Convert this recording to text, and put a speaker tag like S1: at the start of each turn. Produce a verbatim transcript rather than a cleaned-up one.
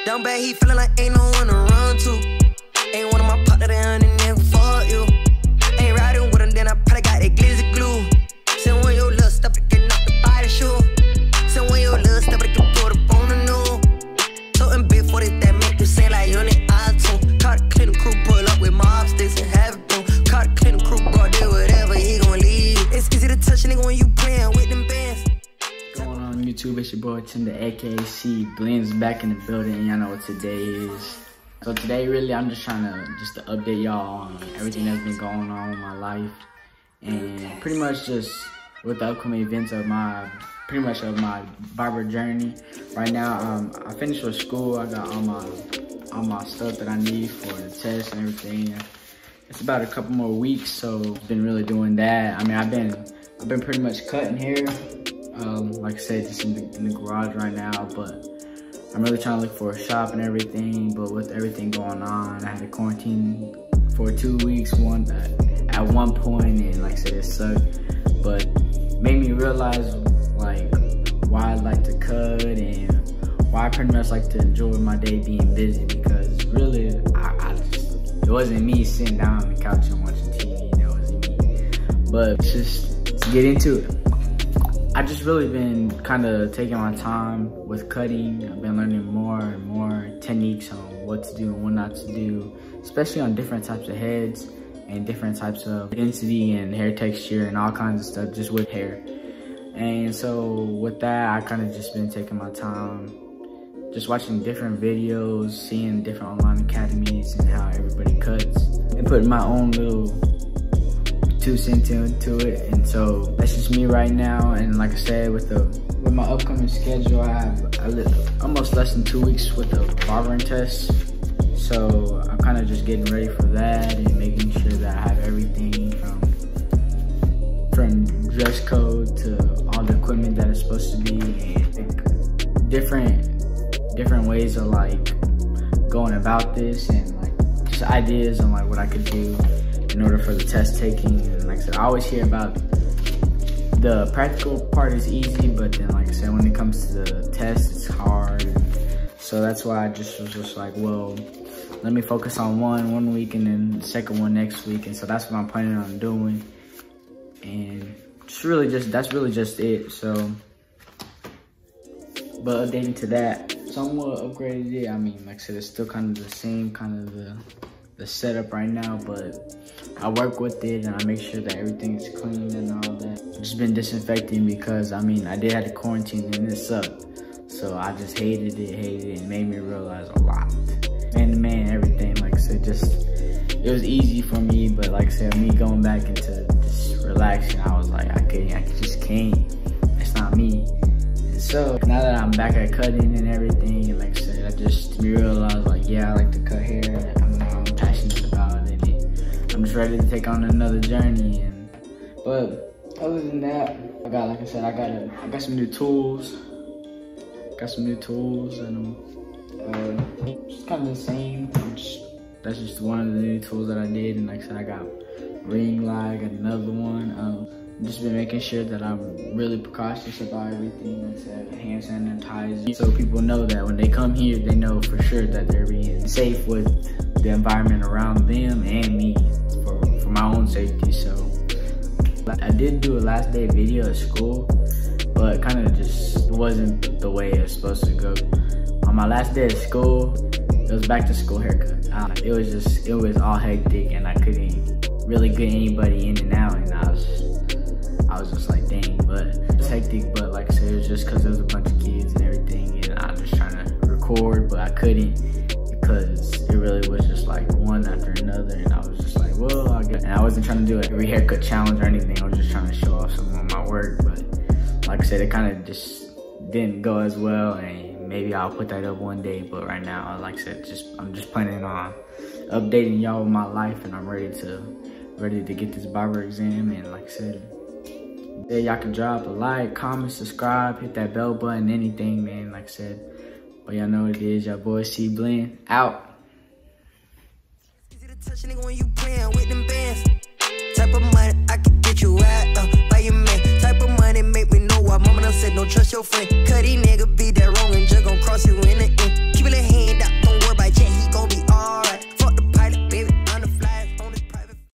S1: Down bad, he feeling like ain't no one to run to. Ain't one of my partner down and then fuck you. Ain't riding with him, then I probably got that glizzy glue. Send one your little stuff to get knocked the body shoe. Send one your little stuff to get put up on the new. Toting big for this that make you say like you need iTunes. Caught a clean crew, pull up with mob sticks and have it boom. Caught a clean crew, bro, do whatever, he gon' leave. It's easy to touch a nigga when you playin' with them bands.
S2: Going on YouTube, it's your boy Tinder, aka Cblendss, back in the building, and y'all know what today is. So today, really, I'm just trying to just to update y'all on everything that's been going on in my life, and pretty much just with the upcoming events of my, pretty much of my barber journey. Right now, um, I finished with school. I got all my all my stuff that I need for the test and everything. It's about a couple more weeks, so I've been really doing that. I mean, I've been I've been pretty much cutting hair. Um, like I said, just in the, in the garage right now, but I'm really trying to look for a shop and everything. But with everything going on, I had to quarantine for two weeks one at, at one point, and like I said, it sucked, but made me realize like why I like to cut and why I pretty much like to enjoy my day being busy, because really I, I just, it wasn't me sitting down on the couch and watching T V, that wasn't me. But just to get into it, I just really been kind of taking my time with cutting. I've been learning more and more techniques on what to do and what not to do, especially on different types of heads and different types of density and hair texture and all kinds of stuff just with hair. And so with that, I kind of just been taking my time, just watching different videos, seeing different online academies and how everybody cuts, and putting my own little two cents into it. And so that's just me right now. And like I said, with the with my upcoming schedule, I have I live almost less than two weeks with the barbering test. So I'm kind of just getting ready for that and making sure that I have everything from from dress code to all the equipment that it's supposed to be, and like different different ways of like going about this, and like just ideas on like what I could do in order for the test taking. And like I said, I always hear about the practical part is easy, but then like I said, when it comes to the test, it's hard. So that's why I just was just like, well, let me focus on one one week and then the second one next week. And so that's what I'm planning on doing. And just really just, that's really just it. So, but updating to that, somewhat upgraded it. I mean, like I said, it's still kind of the same kind of the the setup right now, but I work with it and I make sure that everything is clean and all that. I've just been disinfecting because I mean, I did have to quarantine and it sucked. So I just hated it, hated it, and made me realize a lot. Man to man, everything, like I said, just, it was easy for me, but like I said, me going back into just relaxing, I was like, I can't, I just can't, it's not me. And so now that I'm back at cutting and everything, and like I said, I just realized like, yeah, I like to cut hair. I'm, I'm passionate about it. And I'm just ready to take on another journey. And but other than that, I got, like I said, I got a, I got some new tools. Got some new tools, and uh, just kind of the same. Just, that's just one of the new tools that I did. And like I said, I got ring light, I got another one. Um, just been making sure that I'm really precautious about everything. Like I said, hand sanitizer, so people know that when they come here, they know for sure that they're being safe with the environment around them and me for, for my own safety. So I did do a last day video at school, but kind of just wasn't the way it was supposed to go. On my last day of school, it was back to school haircut. Uh, it was just, it was all hectic, and I couldn't really get anybody in and out, and I was, I was just like, dang. But it was hectic, but like I said, it was just because there was a bunch of kids and everything, and I was just trying to record, but I couldn't because it really was just like one after another, and I was just like, well, I guess. And I wasn't trying to do like every haircut challenge or anything. I was just trying to show off some of my work, but like I said, it kind of just didn't go as well, and maybe I'll put that up one day. But right now, like I said, just I'm just planning on updating y'all with my life, and I'm ready to ready to get this barber exam. And like I said, yeah, y'all can drop a like, comment, subscribe, hit that bell button, anything, man. Like I said, but y'all know what it is. Y'all boy Cblendss out.
S1: Easy to touch a nigga when you playin' with them bands. Type of money I can get you at, uh, by your man. Type of money make me know why mama done said don't trust your friend. Cause these niggas be that wrong and just gon' cross